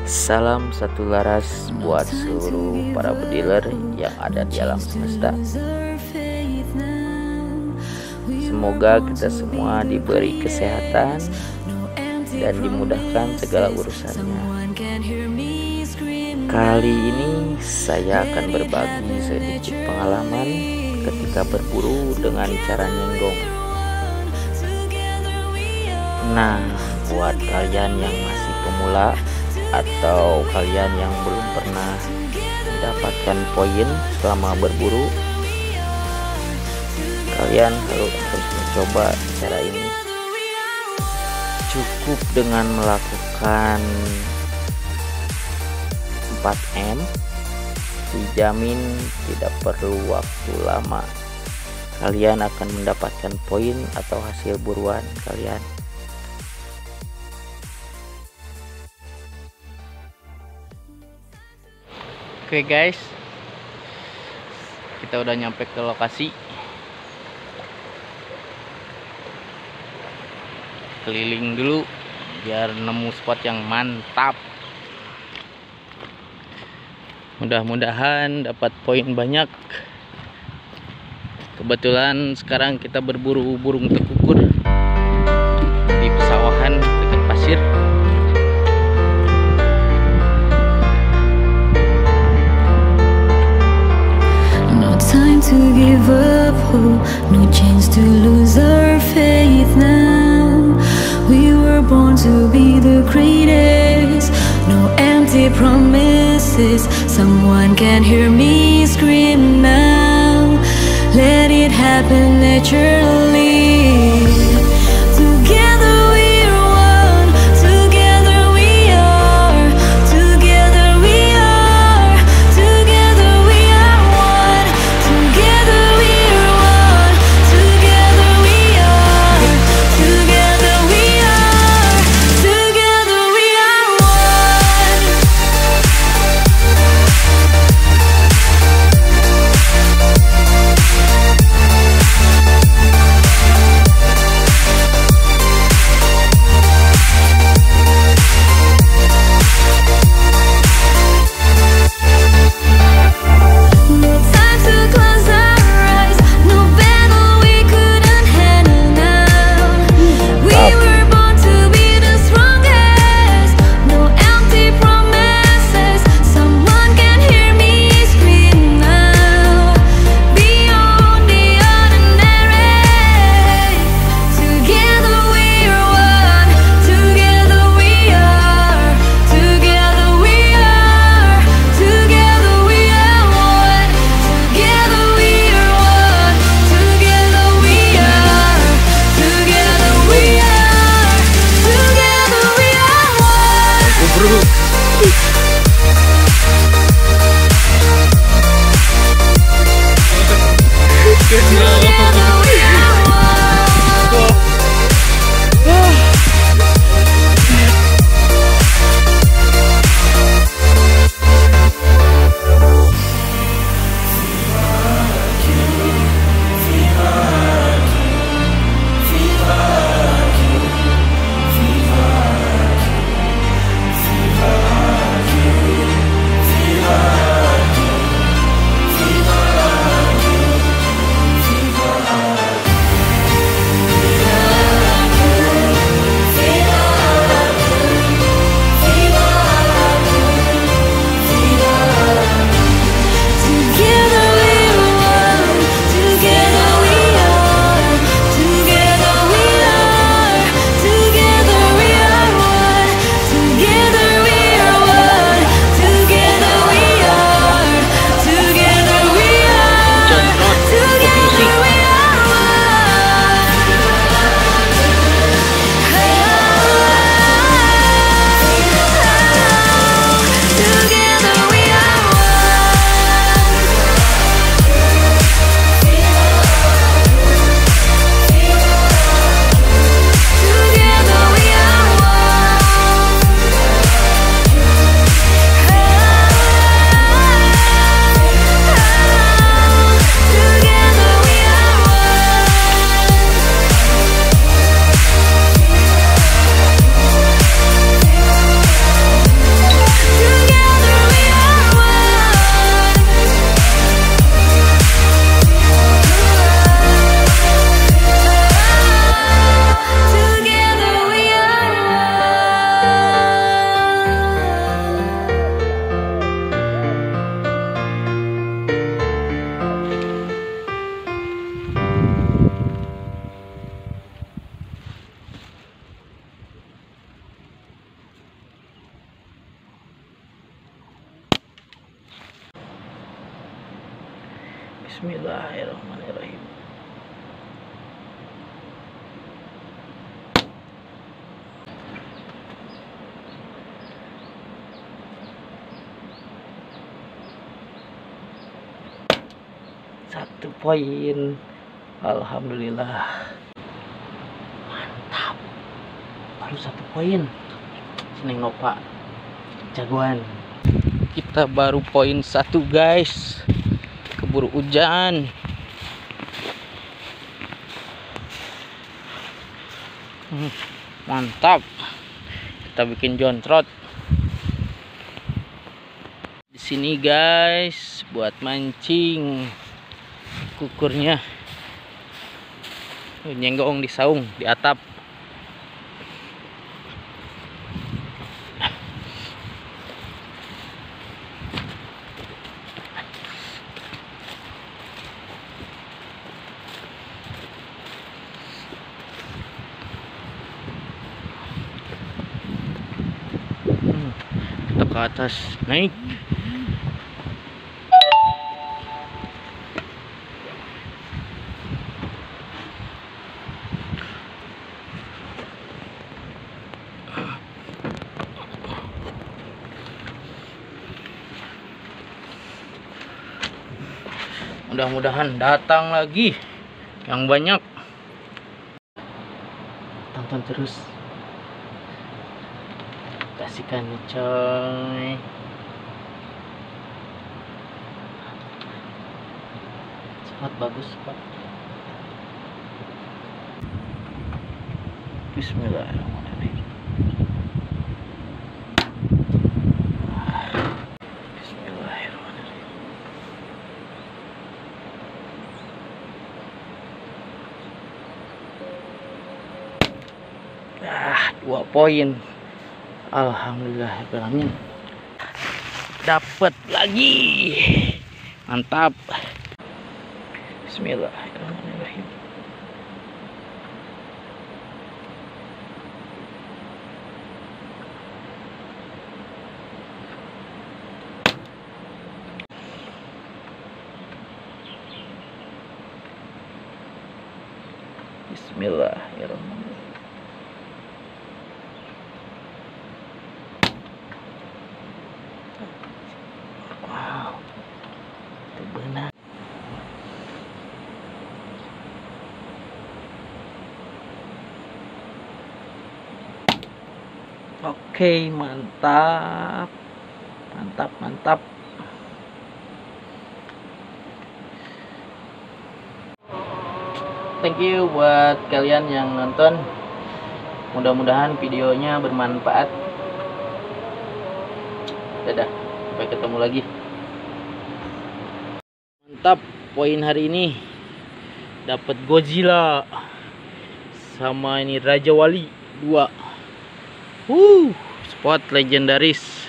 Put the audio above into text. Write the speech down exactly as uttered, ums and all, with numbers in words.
Salam satu laras buat seluruh para bediler yang ada di alam semesta. Semoga kita semua diberi kesehatan dan dimudahkan segala urusannya. Kali ini saya akan berbagi sedikit pengalaman ketika berburu dengan cara nyenggong. Nah, buat kalian yang masih pemula atau kalian yang belum pernah mendapatkan poin selama berburu, kalian harus mencoba cara ini. Cukup dengan melakukan empat M, dijamin tidak perlu waktu lama. Kalian akan mendapatkan poin atau hasil buruan kalian. Oke guys, kita udah nyampe ke lokasi. Keliling dulu biar nemu spot yang mantap. Mudah-mudahan dapat poin banyak. Kebetulan sekarang kita berburu burung tekukur di pesawahan dekat pasir. To give up hope, no chance to lose our faith now. We were born to be the greatest, no empty promises. Someone can hear me scream now. Let it happen naturally. Together we are one, together we are, together we are, together we are one, together we are one, together we are, together we are, together we are one. Bismillahirrahmanirrahim. Satu poin. Alhamdulillah. Mantap. Baru satu poin. Seneng Nova. Jagoan. Kita baru poin satu guys. Keburu hujan. Hmm, mantap. Kita bikin jontrot. Di sini guys buat mancing. Kukurnya nyenggong di saung di atap. hmm, kita ke atas naik. Mudah-mudahan datang lagi yang banyak. Tonton terus. Kasihkan coy. Spot bagus spot. Bismillahirrahmanirrahim. Ah, dua poin. Alhamdulillahirrahmanirrahim. Dapat lagi. Mantap. Bismillahirrahmanirrahim. Bismillahirrahmanirrahim. Wow, itu benar. Oke, mantap, mantap, mantap. Thank you buat kalian yang nonton. Mudah-mudahan videonya bermanfaat. Dadah, sampai ketemu lagi. Mantap, poin hari ini dapat Godzilla sama ini Raja Wali dua. Uh, spot legendaris.